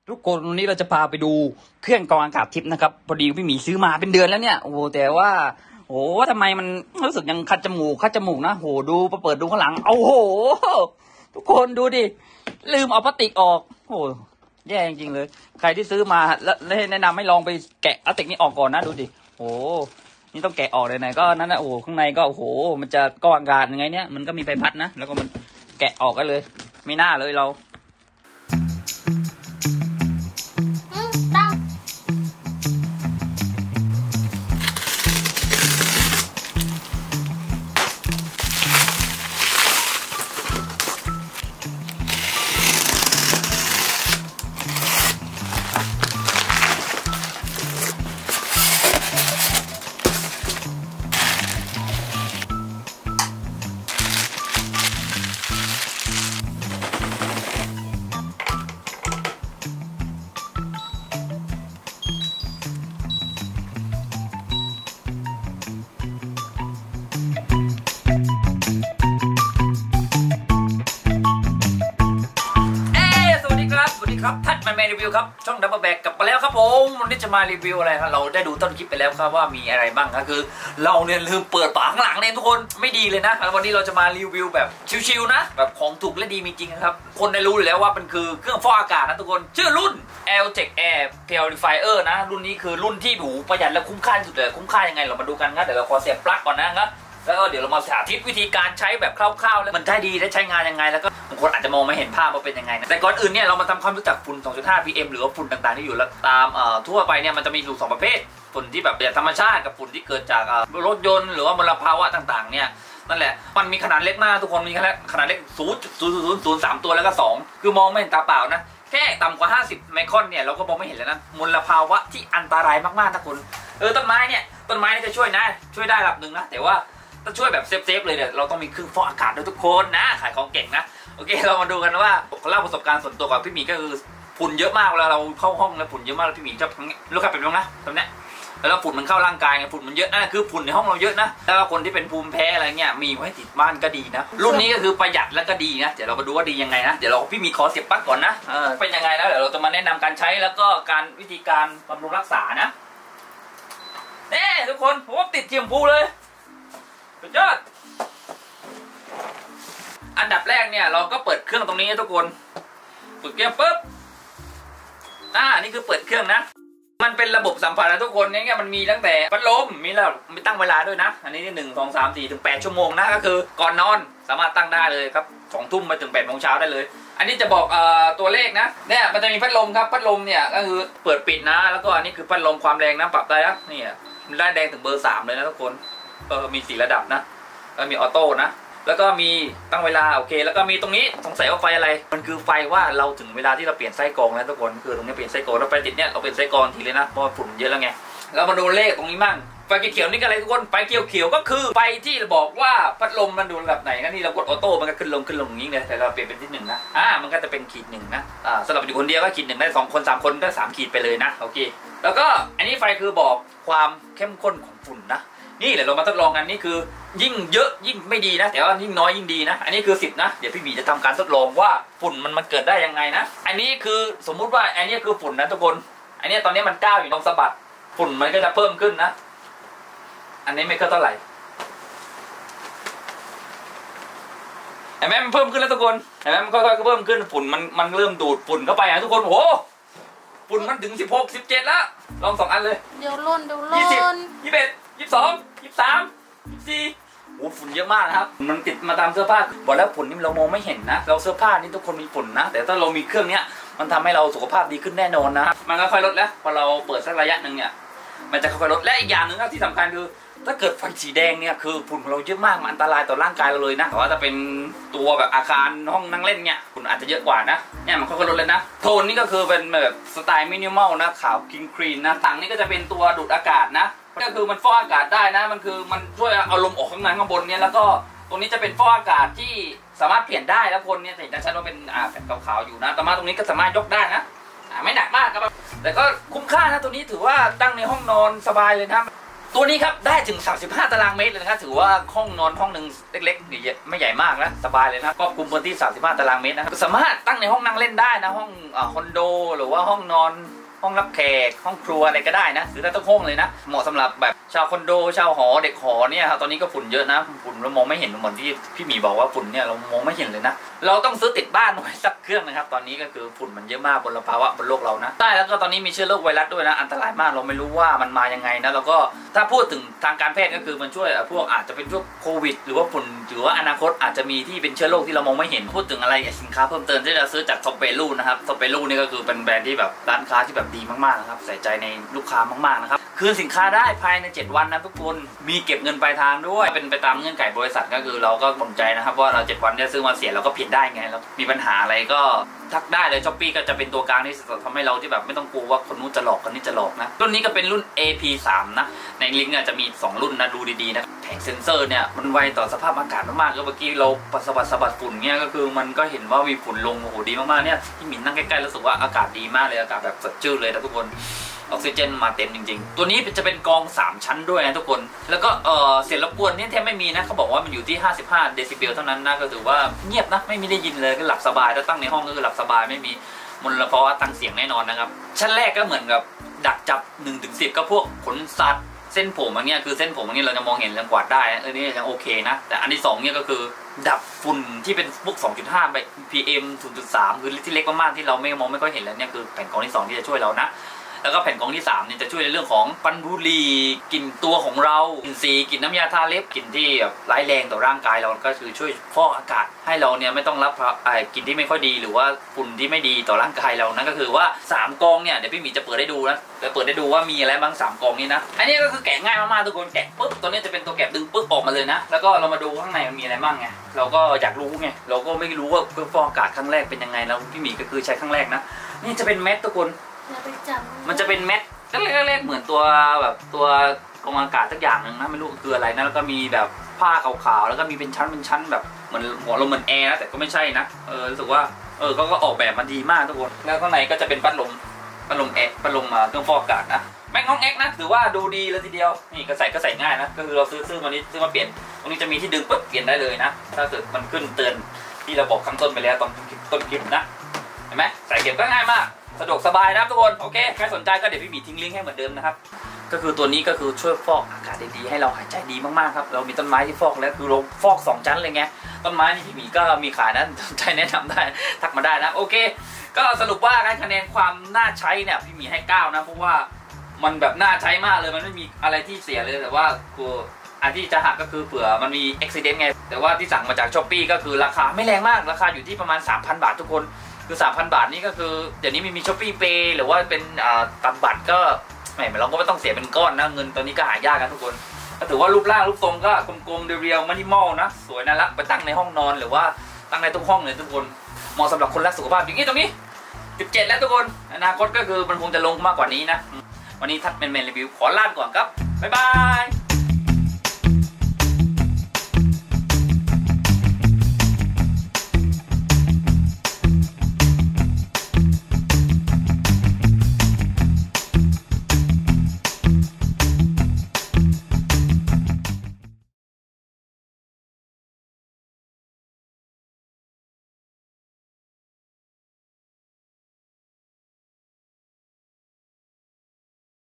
ทุกคนวันนี้เราจะพาไปดูเครื่องกรองอากาศทิพย์นะครับพอดีพี่หมีซื้อมาเป็นเดือนแล้วเนี่ยโอ้โหแต่ว่าโอ้ทำไมมันรู้สึกยังคัดจมูกนะโหดูเปิดดูข้างหลังโอ้โหทุกคนดูดิลืมเอาพลาสติกออกโอ้แย่จริงๆเลยใครที่ซื้อมาแล้วแนะนำให้ลองไปแกะพลาสติกนี้ออกก่อนนะดูดิโอ้นี่ต้องแกะออกเลยไหนก็นั่นนะโอ้ข้างในก็โอ้โหมันจะกรองอากาศยังไงเนี่ยมันก็มีใบพัดนะแล้วก็มันแกะออกกันเลยไม่น่าเลยเราครับทัดมันรีวิวครับช่องดับเบิลแบกกลับมาแล้วครับผมวันนี้จะมารีวิวอะไรครับเราได้ดูต้นคลิปไปแล้วครับว่ามีอะไรบ้างก็คือเราเนี่ยลืมเปิดฝาข้างหลังเนี่ยทุกคนไม่ดีเลยนะวันนี้เราจะมารีวิวแบบชิวๆนะแบบของถูกและดีมีจริงครับคนได้รู้อยู่แล้วว่ามันคือเครื่องฟอกอากาศนะทุกคนชื่อรุ่น L-Tech Air Purifier นะรุ่นนี้คือรุ่นที่หูประหยัดและคุ้มค่าที่สุดเลยคุ้มค่ายังไงเรามาดูกันนะเดี๋ยวเราขอเสียบปลั๊กก่อนนะครับแล้วก็เดี๋ยวเรามาสาธิตวิธีการใช้แบบคร่าวๆแล้วมันได้ดีได้ใช้งานยังไงแล้วก็บางคนอาจจะมองไม่เห็นภาพว่าเป็นยังไงนะแต่ก่อนอื่นเนี่ยเรามาทำความรู้จักฝุ่น 2.5 PM หรือว่าฝุ่นต่างๆที่อยู่แล้วตามทั่วไปเนี่ยมันจะมีอยู่2ประเภทฝุ่นที่แบบจากธรรมชาติกับฝุ่นที่เกิดจากรถยนต์หรือว่ามลภาวะต่างๆเนี่ยนั่นแหละมันมีขนาดเล็กมากทุกคนมีขนาดเล็ก 0.0003 ตัวแล้วก็2คือมองไม่เห็นตาเปล่านะแค่ต่ำกว่า50 ไมครอนเนี่ยเราก็มองไม่เห็นแล้วนะมลภาวะที่อันตรายมากๆทุกคนต้นไม้เนี่ยจะช่วยนะช่วยได้ระดับหนึ่งนะแต่ว่าถ้าช่วยแบบเซฟเลยเนี่ยเราต้องมีเครื่องฟอกอากาศด้วยทุกคนนะขายของเก่งนะโอเคเรามาดูกันว่าเล่าประสบการณ์ส่วนตัวกับพี่หมีก็คือฝุ่นเยอะมากเวลาเราเข้าห้องแล้วฝุ่นเยอะมากพี่หมีชอบลูกค้าเป็นบ้างนะตรงนี้แล้วฝุ่นมันเข้าร่างกายไงฝุ่นมันเยอะนะคือฝุ่นในห้องเราเยอะนะแล้วคนที่เป็นภูมิแพ้อะไรเงี้ยมีไว้ติดบ้านก็ดีนะรุ่นนี้ก็คือประหยัดแล้วก็ดีนะเดี๋ยวเรามาดูว่าดียังไงนะเดี๋ยวเราพี่หมีขอเสียบปลั๊กก่อนนะเป็นยังไงนะเดี๋ยวเราจะมาแนะนำการใช้แล้วก็การวิธีการบำรุงรักษานะนี่ทุกคนผมว่าติดเทียมพูเลยสุดยอดอันดับแรกเนี่ยเราก็เปิดเครื่องตรงนี้ทุกคนเปิดเครื่องปุ๊บนี่คือเปิดเครื่องนะมันเป็นระบบสัมผัสนะทุกคนเนี่ยมันมีตั้งแต่พัดลมมีแล้วมีตั้งเวลาด้วยนะอันนี้1 2 3 4 ถึง 8 ชั่วโมงนะก็คือก่อนนอนสามารถตั้งได้เลยครับ2 ทุ่มไปถึง8 โมงเช้าได้เลยอันนี้จะบอกตัวเลขนะเนี่ยมันจะมีพัดลมครับพัดลมเนี่ยก็คือเปิดปิดนะแล้วก็อันนี้คือพัดลมความแรงนะปรับได้นะนี่มันได้แดงถึงเบอร์ 3เลยนะทุกคนมี4 ระดับนะแล้วมีออโต้นะแล้วก็มีตั้งเวลาโอเคแล้วก็มีตรงนี้สงสัยว่าไฟอะไรมันคือไฟว่าเราถึงเวลาที่เราเปลี่ยนไส้กรองแล้วทุกคนคือตรงนี้เปลี่ยนไส้กรองแล้วไฟติดเนี่ยเราเปลี่ยนไส้กรองทีเลยนะเพราะฝุ่นเยอะแล้วไงเรามาดูเลขตรงนี้มั่งไฟเขียวนี่ก็อะไรทุกคนไฟเขียวก็คือไฟที่บอกว่าพัดลมมันดูระดับไหนนะนี่เรากดออโต้มันก็ขึ้นลงอย่างนี้เลยแต่เราเปลี่ยนเป็นที่1นะมันก็จะเป็นขีด1นะสำหรับอยู่คนเดียวก็ขีด1ได้2 คน3 คนก็3 ขีดไปเลยนะโอเคแล้วก็อันนี้ไฟคือบอกความเข้มข้นของฝุ่นนะนี่เดี๋ยวเรามาทดลองกันนี่คือยิ่งเยอะยิ่งไม่ดีนะแต่ว่ายิ่งน้อยยิ่งดีนะอันนี้คือ10นะเดี๋ยวพี่บีจะทำการทดลองว่าฝุ่นมันเกิดได้ยังไงนะอันนี้คือสมมุติว่าอันนี้คือฝุ่นนะทุกคนอันนี้ตอนนี้มัน9อยู่ลองสะบัดฝุ่นมันก็จะเพิ่มขึ้นนะอันนี้ไม่เท่าไหร่เห็นไหมมันเพิ่มขึ้นแล้วทุกคนเห็นไหมมันค่อยๆเพิ่มขึ้นฝุ่นมันเริ่มดูดฝุ่นเข้าไปนะทุกคนโอ้ฝุ่นมันถึง16 17แล้วลอง2 อันเลยเดี๋ยวล่น 20 21 22 23 24โอ้ฝุ่นเยอะมากนะครับมันติดมาตามเสื้อผ้าบอกแล้วฝุ่นนี่เรามองไม่เห็นนะเราเสื้อผ้านี่ทุกคนมีฝุ่นนะแต่ถ้าเรามีเครื่องเนี้ยมันทำให้เราสุขภาพดีขึ้นแน่นอนนะมันค่อยๆลดแล้วพอเราเปิดสักระยะหนึ่งเนี่ยมันจะค่อยๆลดและอีกอย่างหนึ่งที่สำคัญคือถ้าเกิดไฟสีแดงเนี่ยคือฝุ่นของเราเยอะมากมันอันตรายต่อร่างกายเราเลยนะแต่ว่าถ้าเป็นตัวแบบอาคารห้องนั่งเล่นเนี่ยฝุ่นอาจจะเยอะกว่านะเนี่ยมันค่อยๆลดเลยนะโทนนี่ก็คือเป็นแบบสไตล์มินิมอลนะขาวคลีนนะถังนี่ก็จะเป็นตัวดูดอากาศนะก็คือมันฟอกอากาศได้นะมันคือมันช่วยเอาลมออกข้างบนเนี่ยแล้วก็ตรงนี้จะเป็นฟอกอากาศที่สามารถเปลี่ยนได้แล้วคนเนี่ยจะชัดว่าเป็นแผ่นขาวๆอยู่นะแต่มาตรงนี้ก็สามารถยกได้นะไม่หนักมากครับแต่ก็คุ้มค่านะตัวนี้ถือว่าตั้งในห้องนอนสบายเลยนะตตัวนี้ครับได้ถึง35ตารางเมตรเลยนะครับถือว่าห้องนอนห้องหนึ่งเล็กๆไม่ใหญ่มากนะสบายเลยนะครอบคลุมพื้นที่35ตารางเมตรนะครับสามารถตั้งในห้องนั่งเล่นได้นะห้องคอนโดหรือว่าห้องนอนห้องรับแขกห้องครัวอะไรก็ได้นะหรือได้ทั้งห้องเลยนะเหมาะสำหรับแบบชาวคอนโดชาวหอเด็กหอเนี่ยครับตอนนี้ก็ฝุ่นเยอะนะฝุ่นเรามองไม่เห็นเหมือนที่พี่หมีบอกว่าฝุ่นเนี่ยเรามองไม่เห็นเลยนะเราต้องซื้อติดบ้านไว้สักเครื่องนะครับตอนนี้ก็คือฝุ่นมันเยอะมากบนภาวะบนโลกเรานะใช่แล้วก็ตอนนี้มีเชื้อโรคไวรัสด้วยนะอันตรายมากเราไม่รู้ว่ามันมายังไงนะแล้วก็ถ้าพูดถึงทางการแพทย์ก็คือมันช่วยพวกอาจจะเป็นพวกโควิดหรือว่าฝุ่นหรือว่าอนาคตอาจจะมีที่เป็นเชื้อโรคที่เรามองไม่เห็นพูดถึงอะไรสินค้าเพิ่มเติมที่จะซื้อจากซอเปรูนะครับซอเปรูนี่ก็คือเป็นแบรนด์ที่แบบร้านค้าที่แบบดีมากๆนะครับใส่ใจในลูกค้ามากๆนะครับคืนสินค้าได้ภายใน7วันนะทุกคนมีเก็บเงินปลายทางด้วยเป็นไปตามเงื่อนไขบริษัทก็คือเราก็บ่งใจนะครับว่าเรา7วันเนี่ยซื้อมาเสียเราก็ผิดได้ไงแล้วมีปัญหาอะไรก็ทักได้เลย Shopee ก็จะเป็นตัวกลางที่ทำให้เราที่แบบไม่ต้องกลัวว่าคนนู้นจะหลอกคนนี้จะหลอกนะรุ่นนี้ก็เป็นรุ่น AP3 นะในลิงก์จะมี2รุ่นนะดูดีๆนะแผงเซ็นเซอร์เนี่ยมันไวต่อสภาพอากาศมากๆก็เมื่อกี้เราสะบัดฝุ่นเนี่ยก็คือมันก็เห็นว่ามีฝุ่นลงโอ้โหดีมากๆเนี่ยที่หมินนั่งใกล้ๆรู้สึกว่าอากาศดีมากเลยอากาศแบบสดชื่นเลยนะทุกคนออกซิเจนมาเต็มจริงๆตัวนี้จะเป็นกรอง3ชั้นด้วยนะทุกคนแล้วก็เสียงรบกวนนี่แทบไม่มีนะเขาบอกว่ามันอยู่ที่55เดซิเบลเท่านั้นนะก็ถือว่าเงียบนะไม่มีได้ยินเลยก็หลับสบายถ้าตั้งในห้องก็คือหลับสบายไม่มีมลภาวะตั้งเสียงแน่นอนนะครับชั้นแรกก็เหมือนกับดักจับ 1-10 ก็พวกขนสัตว์เส้นผมอย่างเงี้ยคือเส้นผมอย่างเงี้ยเราจะมองเห็นเรื่องกวาดได้นี่ยังโอเคนะแต่อันที่2เนี่ยก็คือดับฝุ่นที่เป็นพวก 2.5 ไป PM 0.3 คือที่เล็กมากๆที่เราไม่มองไม่ค่อยเห็นแล้วเนี่ยคือแผ่นกรองที่2ที่จะช่วยเรานะแล้วก็แผ่นกรองที่3เนี่ยจะช่วยในเรื่องของควันบุหรี่กลิ่นตัวของเรากลิ่นสีกลิ่นน้ำยาทาเล็บกลิ่นที่แบบร้ายแรงต่อร่างกายเราก็คือช่วยฟอกอากาศให้เราเนี่ยไม่ต้องรับกลิ่นที่ไม่ค่อยดีหรือว่าฝุ่นที่ไม่ดีต่อร่างกายเรานั่นก็คือว่า3กรองเนี่ยเดี๋ยวพี่หมีจะเปิดให้ดูนะจะเปิดให้ดูว่ามีอะไรบ้าง3กรองนี้นะอันนี้ก็คือแกะง่ายมากๆทุกคนแกะปุ๊บตัวนี้จะเป็นตัวแกะดึงปุ๊บออกมาเลยนะแล้วก็เรามาดูข้างในมันมีอะไรบ้างไงเราก็อยากรู้ไงเราก็ไม่รู้ว่าเครื่องฟอกอากาศครั้งแรกเป็นยังไงแล้วพี่หมีก็คือใช้ครั้งแรกนะนี่จะเป็นเม็ดทุกคนมันจะเป็นเม็ดเล็กๆเหมือนตัวแบบตัวกรองอากาศสักอย่างหนึ่งนะไม่รู้คืออะไรนะแล้วก็มีแบบผ้าขาวๆแล้วก็มีเป็นชั้นแบบเหมือนหัวลมเหมือนแอร์นะแต่ก็ไม่ใช่นะรู้สึกว่าก็ออกแบบมาดีมากทุกคนแล้วข้างในก็จะเป็นพัดลมเครื่องฟอกอากาศนะแม่งห้องเอ็กนะถือว่าดูดีเลยทีเดียวนี่ก็ใส่ง่ายนะก็คือเราซื้อมานี้ซื้อมาเปลี่ยนตรงนี้จะมีที่ดึงปุ๊บเปลี่ยนได้เลยนะถ้าเกิดมันขึ้นเตือนที่เราบอกข้างต้นไปแล้วตอนต้นคลิปนะเห็นไหมใส่เก็บก็ง่ายมากสะดวกสบายนะครับทุกคนโอเคใครสนใจก็เดี๋ยวพี่หมีทิ้งลิงก์ให้เหมือนเดิมนะครับก็คือตัวนี้ก็คือช่วยฟอกอากาศดีๆให้เราหายใจดีมากๆครับเรามีต้นไม้ที่ฟอกแล้วคือเราฟอก2ชั้นเลยไงต้นไม้นี่พี่หมีก็มีขายนะสนใจแนะนำได้ทักมาได้นะโอเคก็สรุปว่าการคะแนนความน่าใช้เนี่ยพี่หมีให้9นะเพราะว่ามันแบบน่าใช้มากเลยมันไม่มีอะไรที่เสียเลยแต่ว่าคืออันที่จะหักก็คือเผื่อมันมีอุบิเหตุไงแต่ว่าที่สั่งมาจาก Shopee ก็คือราคาไม่แรงมากราคาอยู่ที่ประมาณ 3,000 บาททุกคนคือ 3,000 บาทนี่ก็คือเดี๋ยวนี้มี Shopee Pay หรือว่าเป็นตัดบัตรก็เราก็ไม่ต้องเสียเป็นก้อนนะเงินตอนนี้ก็หายากกันทุกคนก็ถือว่ารูปร่างรูปทรงก็กลมๆเรียวๆมินิมอลนะสวยน่ารักไปตั้งในห้องนอนหรือว่าตั้งในทุกห้องเลยทุกคนเหมาะสำหรับคนรักสุขภาพอย่างนี้ตรงนี้17แล้วทุกคนอนาคตก็คือมันคงจะลงมากกว่านี้นะวันนี้ทัดแมนรีวิวขอลาก่อนครับบ๊ายบาย